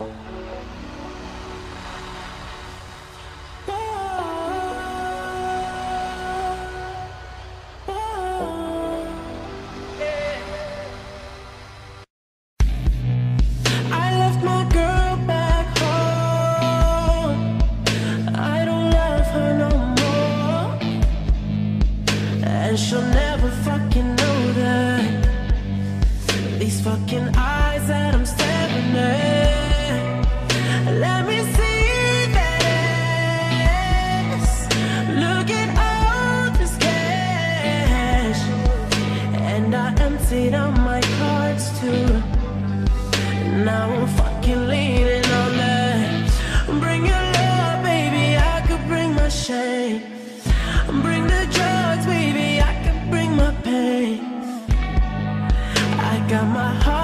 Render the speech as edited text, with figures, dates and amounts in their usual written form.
And she'll never fucking know that these fucking eyes that I'm staring at. Let me see that ass. Look at all this cash. And I emptied out my cards too. Now I'm fucking leaning on that. Bring your love, baby, I could bring my shame. Bring the drugs, baby, I can bring my pain. I got my heart